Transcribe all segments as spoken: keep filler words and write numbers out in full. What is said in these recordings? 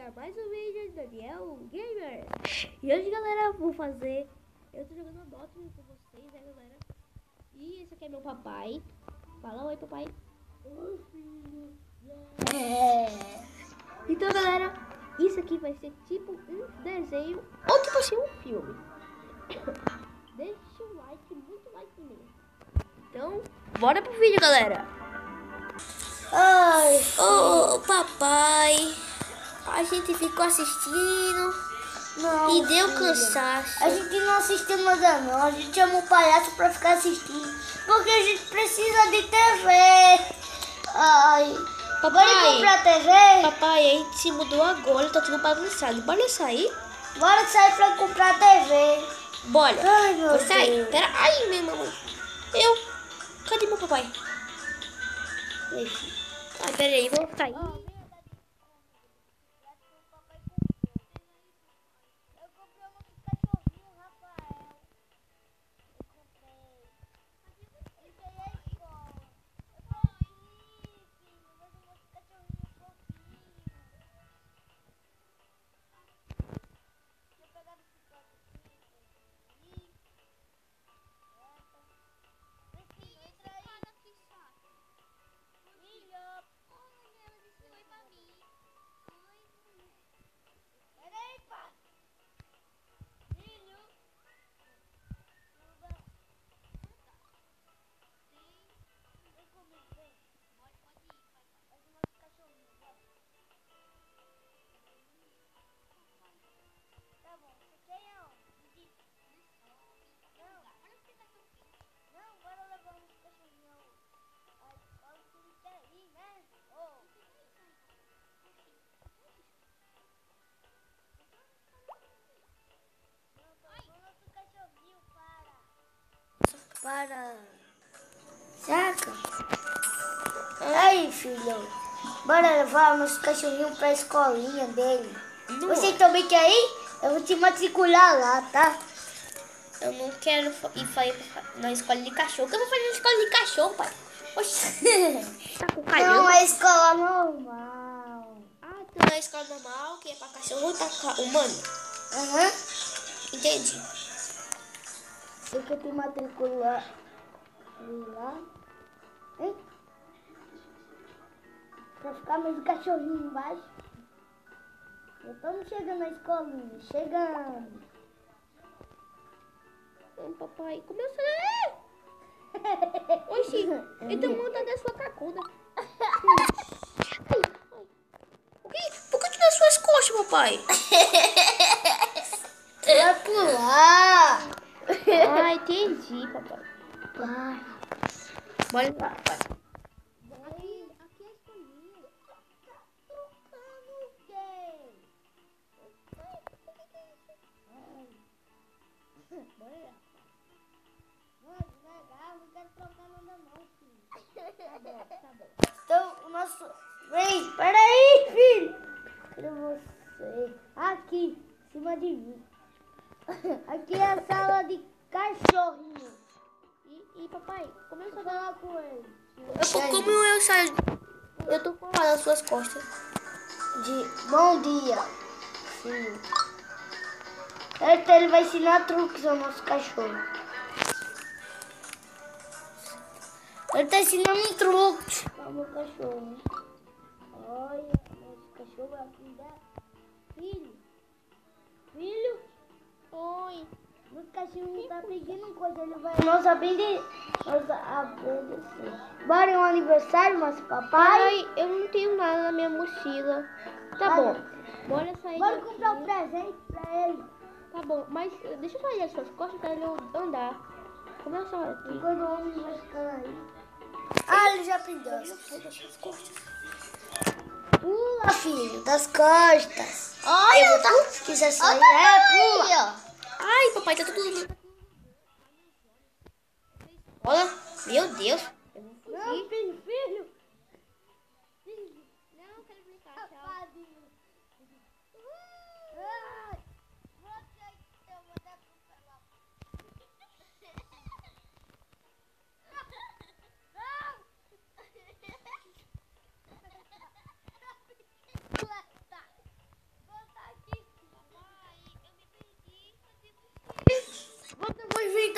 pra mais um vídeo do Daniel Gamer. E hoje, galera, vou fazer... Eu tô jogando Dota com vocês, né, galera? E esse aqui é meu papai. Fala oi, papai. Oi, filho. É. Então, galera, isso aqui vai ser tipo um desenho ou tipo assim um filme. Deixa o like, muito like mesmo. Então, bora pro vídeo, galera. Ai, Ô, oh, papai, a gente ficou assistindo não, e deu filha. cansaço. A gente não assistiu nada não, a gente chama o palhaço pra ficar assistindo, porque a gente precisa de T V. Ai, Papai, bora comprar T V? Papai, a gente se mudou agora, tá tudo bagunçado. Bora sair? Bora sair pra comprar T V. Bora. Ai, meu Vou sair. Deus. Pera aí, minha mamãe. Eu? Cadê meu papai? Ai, pera aí, vou sair. Para. Saca? Aí, filho. Bora levar o nosso cachorrinho pra escolinha dele. Não. Você também quer ir? Eu vou te matricular lá, tá? Eu não quero ir na escola de cachorro. O que eu vou fazer na escola de cachorro, pai? Oxi. Tá com calhão? Não, é escola normal. Ah, tu é escola normal, que é pra cachorro, tá humano? Aham. Uhum. Entendi. Eu quero te matricular lá. Hein? Pra ficar meio cachorrinho embaixo. Estamos chegando na escolinha. Chegando. Hum, papai, começa a... Oxi, então monta da sua cacuda. Por que, por que tu nas suas costas, papai? Vai pular. Ah, entendi, papai. Vai. Bora lá, papai. Aqui, aqui é a escolinha. Tá trocando o quê? Bora lá. Não, devagar, não quero trocar nada não, filho. Tá bom, tá bom. Então, o nosso... Vem, peraí, filho. Cadê você? Aqui, em cima de mim. Aqui é a sala de cachorrinho. E, e papai, começa a falar com ele. Eu, como eu saio... Eu tô com nas suas costas. De bom dia, filho. Então ele vai ensinar truques ao nosso cachorro. Ele tá ensinando truques ao meu cachorro. Olha, nosso cachorro vai aprender. Filho, filho, Oi. nosso cachorro tá pedindo coisa, ele vai nós aprender, nós aprender. Bora em um aniversário, mas papai. Ai, eu não tenho nada na minha mochila. Tá Vai. bom. Bora sair Bora daqui. comprar um presente pra ele. Tá bom, mas deixa eu sair das suas costas pra ele andar. Começa aqui. Enquanto o homem vai ficar aí. Ah, ele já aprendeu. Deixa eu sair das suas costas. Pula, filho, das costas. Olha, tá... Se quiser sair, é, pula. Ai, papai, tá tudo... Olha, meu Deus. Eu vou fugir. Não, filho, filho. Filho. Não, quero brincar, tchau. Ai, você então vou dar atropelar.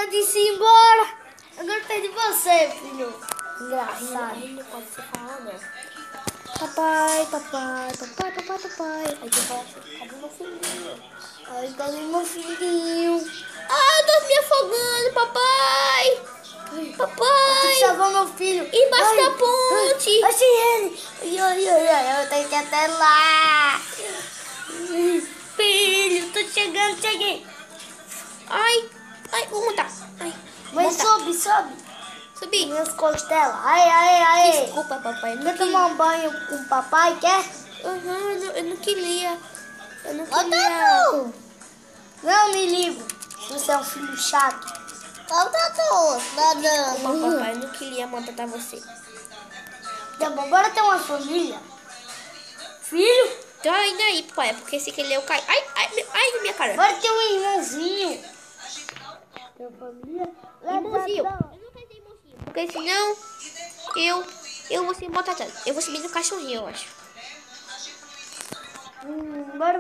eu disse ir embora. Eu gostei de você, filho. Engraçado. Não pode se falar, não. Papai, papai, papai, papai, papai. Aí tu fala assim, cadê meu filhinho? Ai, cadê meu filhinho? Ah, eu tô me afogando, papai. Papai. Tem que salvar meu filho. Embaixo Ai, da ponte. ai, achei ele. Ai, ai, ai, ai, eu tenho que ir até lá. Filho, tô chegando, cheguei. Ai, ai, vou montar. Ai, Mas montar. sobe, sobe. Subi. Minhas costelas. Ai, ai, ai. Desculpa, papai. Eu não Quer queria. tomar um banho com o papai, quer? Uhum, eu, não, eu não queria. Eu não Ô, queria. Tatu. Não me ligo. Você é um filho chato. Ô, Tatu, nadando. Desculpa, papai. Eu não queria maltratar você. Tá bom, bora ter uma família. Filho, Tô indo aí, papai. Porque se querer eu caio. Ai, ai, meu- ai, na minha cara. bora ter um irmãozinho. Tua família. Irmãozinho. Eu não quero ter irmãozinho. Porque senão eu, eu vou ser maltratado. Eu vou subir no cachorrinho, eu acho. Hum, bora.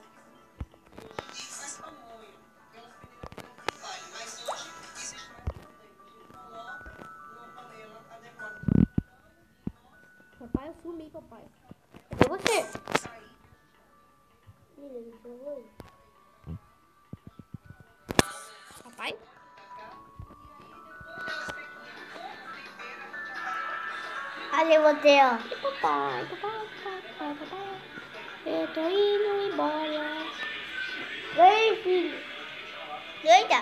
Papai, eu sumi, papai. Cadê você? Papai? Ali você, ó. E papai, papai, papai, papai, papai. Eu tô indo embora. Vem, filho. Eita.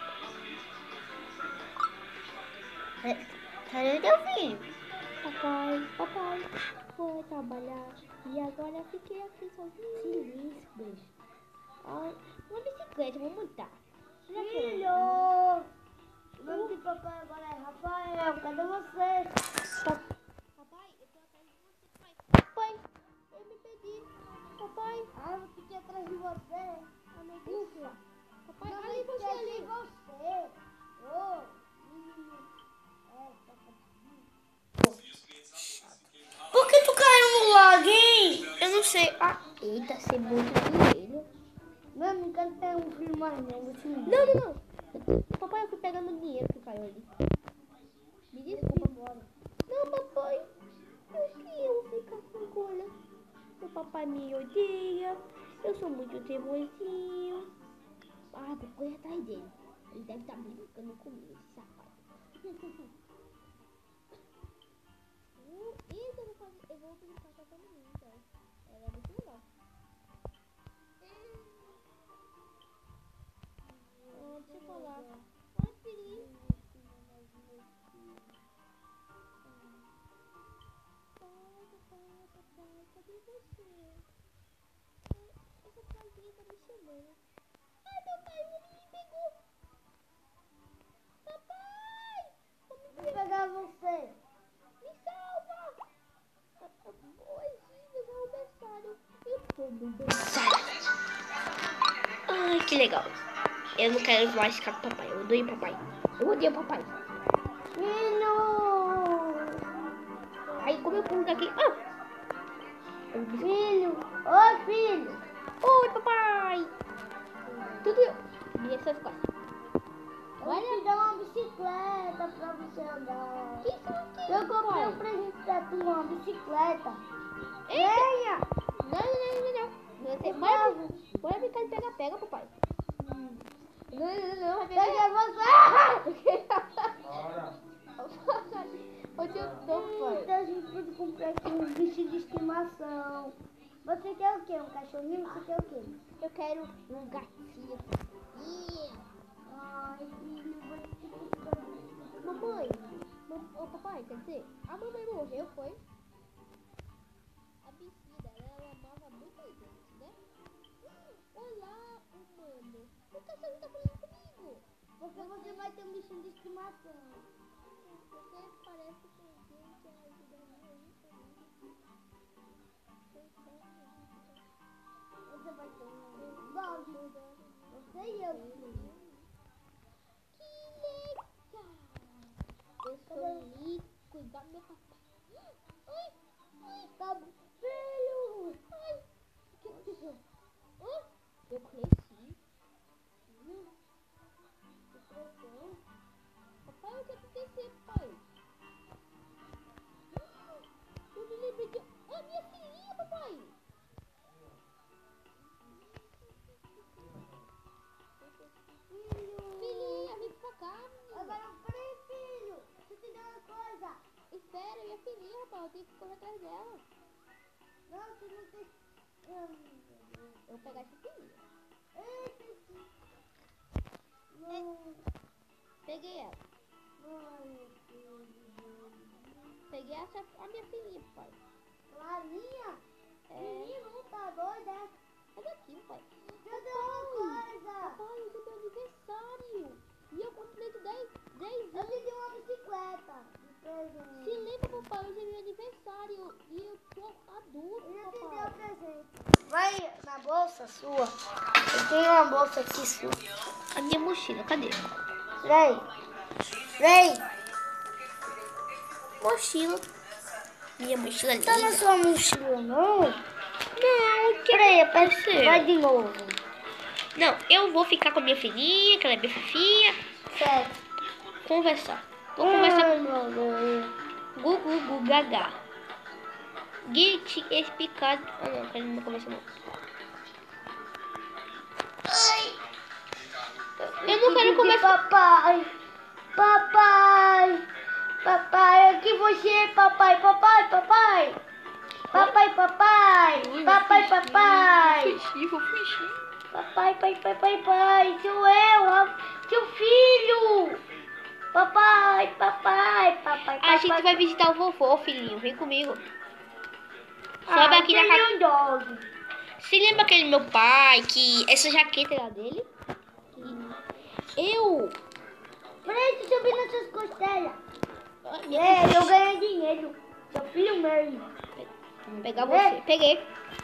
Cadê teu filho? Papai, papai, foi trabalhar. E agora eu fiquei aqui sozinho. Silêncio, beijo. Ah, uma bicicleta, vou montar. Já que eu- Filho. O nome de papai agora é Rafael. Cadê você? Pa- Papai, eu tô atrás de você, pai. Papai, eu me perdi. Papai, Ah, eu fiquei atrás de você. ah, meu Deus. Papai, Não olha me você esqueci ali. você. Ô, menino. É, safadinho. Por que tu caiu no lago, hein? Eu não sei. Ah, eita, cebola de joelho. Não, não quero ter um filho mais não. Vou te Não, não, não. Papai, eu fui pegando o dinheiro que caiu ali. Me desculpa. embora. Não, papai. Eu quero ficar com cola. O papai me odeia. Eu sou muito teimosinho. Ah, vou correr atrás dele. Ele deve estar brincando comigo, esse safado. Uh, Isso eu vou fazer. Eu vou brincar com a menina, então. Ela é muito legal. Ah, deixa eu falar. Ai, filhinho. Papai, papai, papai, cadê você? Essa casinha tá me chamando. Ai, papai, o homem me pegou. Papai! O homem Vou pegar você. me salva! Boazinho, meu aniversário. Eu tô no aniversário. Ai, que legal. Eu não quero mais ficar com o papai. Eu odeio o papai. Eu odeio o papai. Filho. Aí, como eu pulo daqui... Ah! Filho. Oi, filho. Oi, papai! Tudo eu. E essas coisas. Eu vou te dar uma bicicleta pra você andar. Isso aqui, Eu comprei um papai. presente pra tu, uma bicicleta. Eita. Venha. Não, não, não, não. Você vai, vai brincar de pega-pega, papai. Não, não, não. Vai Pega você. Onde eu tô, pai? Então a gente pode comprar aqui um bicho de estimação. Você quer o quê? Um cachorrinho? Você quer o quê? Eu quero um gatinho. Ih. Ai, filho, vou te buscar. Mamãe. Mam- Ô, papai, quer dizer, a mamãe morreu, foi? A bichinha dela, ela amava muita gente, né? Olá, humano. Por que você não tá falando comigo? Porque você vai ter um bichinho de estimação. Você parece com gente ajudando aí, família. Você vai ter um dog. Você e eu, filho. Que legal! Eu sou líquido, igual meu papai. Ai, ai, Tá bom. Filho. ai. O que aconteceu? Hã? Eu cresci. Hum, eu cresci. correr atrás dela. Não, você não tem... Eu vou pegar esse filho. Não. Peguei ela. Ai, Peguei essa, a minha filhinha, pai. Clarinha? É. Menino, não tá doida? Cadê aqui, pai? Cadê uma coisa? Papai, hoje é meu aniversário. E eu completo dez, dez Eu anos. te dei uma bicicleta de presente. Se lembra, papai, hoje é meu aniversário. E eu tô adulto, Eu já te dei um papai. presente. Vai na bolsa sua. Eu tenho uma bolsa aqui sua. A minha mochila, cadê? Vem. Vem. Mochila. Minha mochila Tá na linda. sua mochila, não? Não, que Peraí, aconteceu? vai de novo. Não, eu vou ficar com a minha filhinha, que ela é minha fofinha. Certo. Conversar. Vou conversar Ai, com meu Deus. Gugu Gu Gaga. Git explicado. Ah não, ele não começa não. Ai. Eu não quero conversar. Papai. Papai. Papai, aqui você, papai, papai, papai. Papai, papai. Papai, papai. Fugir, vou fugir. Papai, pai, pai, pai, pai. Sou eu, Ra- seu filho. Papai, papai, papai, A gente papai. vai visitar o vovô, filhinho. Vem comigo. Ah, Sobe aqui na tem casa. um dog. Você lembra aquele meu pai que essa jaqueta era dele? Eu. Peraí, deixa eu subir nas suas costelas. Ah, minha- É, eu ganhei dinheiro. Seu filho mesmo. Vou pegar você. Peguei.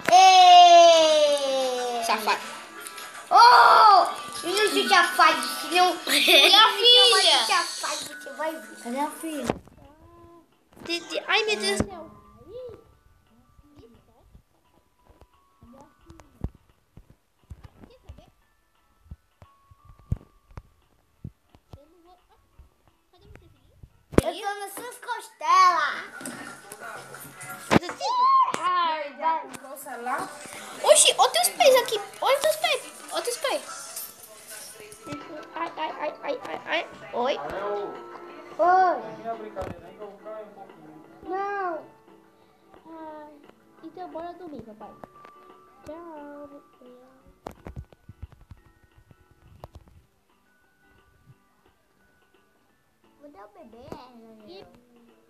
Ê! Safado. Oh! Menino de safado, senão... Cadê a filha? Safado, você vai ver. Cadê a filha? De- de- Ai, meu Deus do céu. Quer saber? Eu não vou. Ah, cadê você, filhinho? Eu tô nas suas costelas. Ai, vai. Oxi, olha teus pés aqui. Olha teus pés. Olha teus pés. Ai, ai, ai, ai, ai, ai. Oi. Oi. Não. Ai. Então bora dormir, papai. Tchau. Cadê o bebê? E